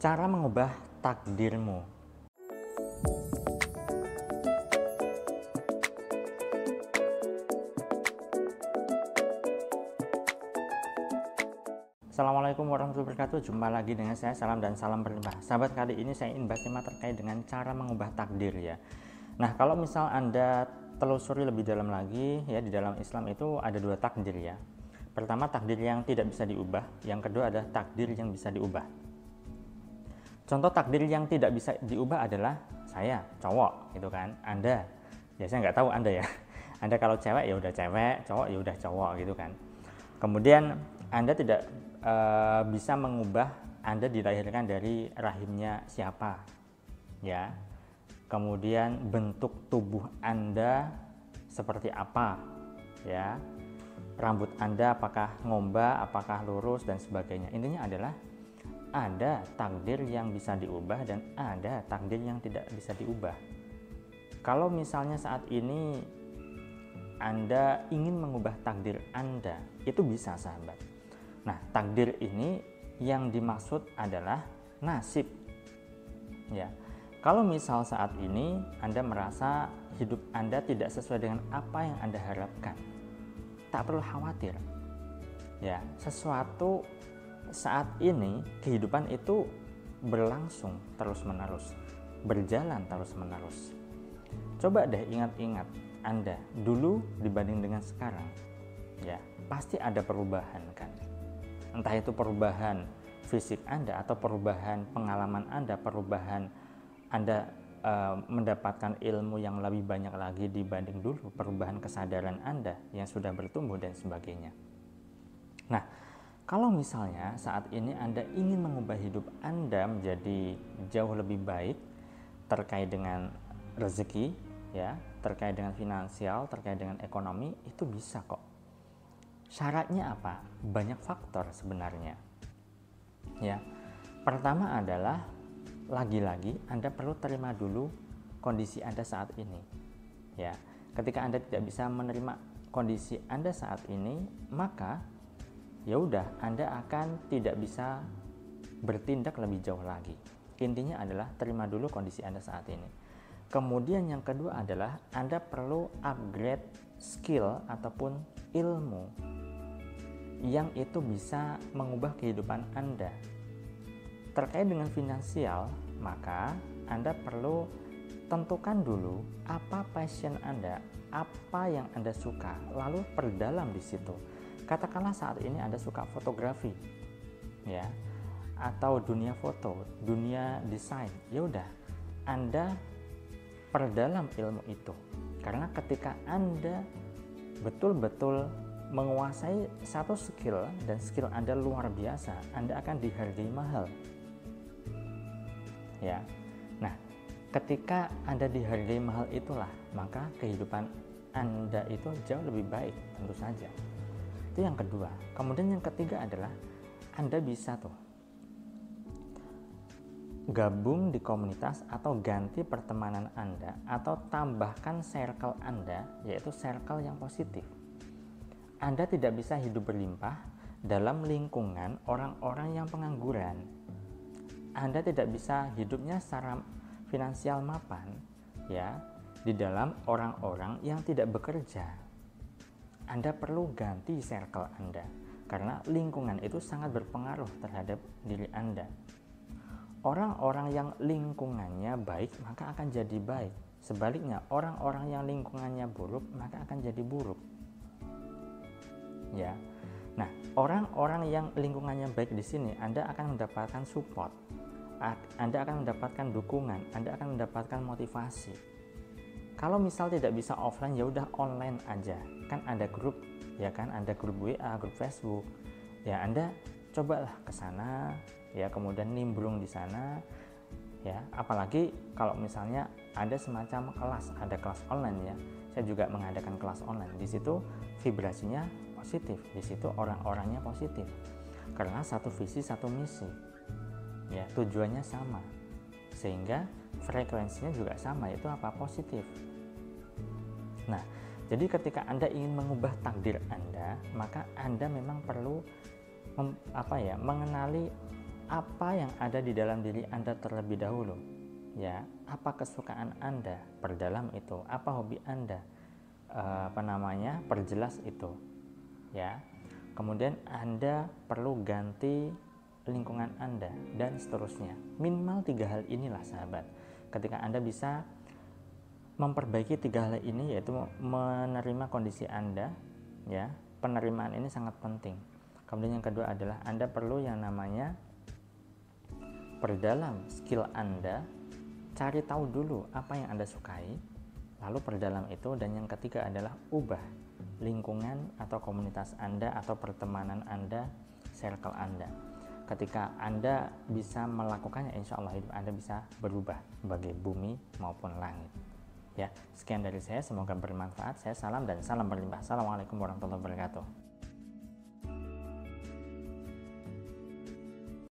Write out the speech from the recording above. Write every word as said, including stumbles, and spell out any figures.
Cara mengubah takdirmu. Assalamualaikum warahmatullahi wabarakatuh. Jumpa lagi dengan saya, salam dan salam berlimpah. Sahabat, kali ini saya ingin bahas tema terkait dengan cara mengubah takdir ya. Nah, kalau misal Anda telusuri lebih dalam lagi ya, di dalam Islam itu ada dua takdir ya. Pertama, takdir yang tidak bisa diubah. Yang kedua adalah takdir yang bisa diubah. Contoh takdir yang tidak bisa diubah adalah saya cowok gitu kan. Anda, ya saya nggak tahu Anda ya. Anda kalau cewek ya udah cewek, cowok ya udah cowok gitu kan. Kemudian Anda tidak e, bisa mengubah Anda dilahirkan dari rahimnya siapa ya. Kemudian bentuk tubuh Anda seperti apa ya. Rambut Anda apakah ngomba, apakah lurus dan sebagainya. Intinya adalah ada takdir yang bisa diubah dan ada takdir yang tidak bisa diubah. Kalau misalnya saat ini Anda ingin mengubah takdir Anda, itu bisa sahabat. Nah, takdir ini yang dimaksud adalah nasib. Ya. Kalau misal saat ini Anda merasa hidup Anda tidak sesuai dengan apa yang Anda harapkan, tak perlu khawatir. Ya, sesuatu saat ini kehidupan itu berlangsung terus-menerus, berjalan terus-menerus. Coba deh ingat-ingat Anda dulu dibanding dengan sekarang. Ya, pasti ada perubahan kan. Entah itu perubahan fisik Anda atau perubahan pengalaman Anda, perubahan Anda e, mendapatkan ilmu yang lebih banyak lagi dibanding dulu, perubahan kesadaran Anda yang sudah bertumbuh dan sebagainya. Nah, kalau misalnya saat ini Anda ingin mengubah hidup Anda menjadi jauh lebih baik terkait dengan rezeki, ya, terkait dengan finansial, terkait dengan ekonomi, itu bisa kok. Syaratnya apa? Banyak faktor sebenarnya. Ya, pertama adalah lagi-lagi Anda perlu terima dulu kondisi Anda saat ini. Ya, ketika Anda tidak bisa menerima kondisi Anda saat ini, maka ya udah Anda akan tidak bisa bertindak lebih jauh lagi. Intinya adalah terima dulu kondisi Anda saat ini. Kemudian yang kedua adalah Anda perlu upgrade skill ataupun ilmu yang itu bisa mengubah kehidupan Anda. Terkait dengan finansial, maka Anda perlu tentukan dulu apa passion Anda, apa yang Anda suka, lalu perdalam di situ. Katakanlah saat ini Anda suka fotografi, ya, atau dunia foto, dunia desain, ya udah, Anda perdalam ilmu itu. Karena ketika Anda betul-betul menguasai satu skill dan skill Anda luar biasa, Anda akan dihargai mahal. Ya, nah, ketika Anda dihargai mahal itulah, maka kehidupan Anda itu jauh lebih baik, tentu saja. Itu yang kedua. Kemudian yang ketiga adalah Anda bisa tuh gabung di komunitas atau ganti pertemanan Anda atau tambahkan circle Anda, yaitu circle yang positif. Anda tidak bisa hidup berlimpah dalam lingkungan orang-orang yang pengangguran. Anda tidak bisa hidupnya secara finansial mapan ya di dalam orang-orang yang tidak bekerja. Anda perlu ganti circle Anda karena lingkungan itu sangat berpengaruh terhadap diri Anda. Orang-orang yang lingkungannya baik maka akan jadi baik. Sebaliknya, orang-orang yang lingkungannya buruk maka akan jadi buruk. Ya. Nah, orang-orang yang lingkungannya baik di sini Anda akan mendapatkan support. Anda akan mendapatkan dukungan, Anda akan mendapatkan motivasi. Kalau misal tidak bisa offline, ya udah online aja. Kan ada grup, ya kan, ada grup W A, grup Facebook. Ya, Anda cobalah ke sana, ya, kemudian nimbrung di sana, ya. Apalagi kalau misalnya ada semacam kelas, ada kelas online ya. Saya juga mengadakan kelas online. Di situ vibrasinya positif, di situ orang-orangnya positif. Karena satu visi, satu misi. Ya, tujuannya sama. Sehingga frekuensinya juga sama, yaitu apa? Positif. Nah, jadi ketika Anda ingin mengubah takdir Anda, maka Anda memang perlu mem, apa ya, mengenali apa yang ada di dalam diri Anda terlebih dahulu, ya. Apa kesukaan Anda, perdalam itu. Apa hobi Anda, uh, apa namanya, perjelas itu, ya. Kemudian Anda perlu ganti lingkungan Anda dan seterusnya. Minimal tiga hal inilah sahabat. Ketika Anda bisa memperbaiki tiga hal ini, yaitu menerima kondisi Anda, ya. Penerimaan ini sangat penting. Kemudian yang kedua adalah Anda perlu yang namanya perdalam skill Anda, cari tahu dulu apa yang Anda sukai, lalu perdalam itu. Dan yang ketiga adalah ubah lingkungan atau komunitas Anda atau pertemanan Anda, circle Anda. Ketika Anda bisa melakukannya, insya Allah hidup Anda bisa berubah bagai bumi maupun langit. Ya, sekian dari saya, semoga bermanfaat. Saya salam dan salam berlimpah. Assalamualaikum warahmatullahi wabarakatuh.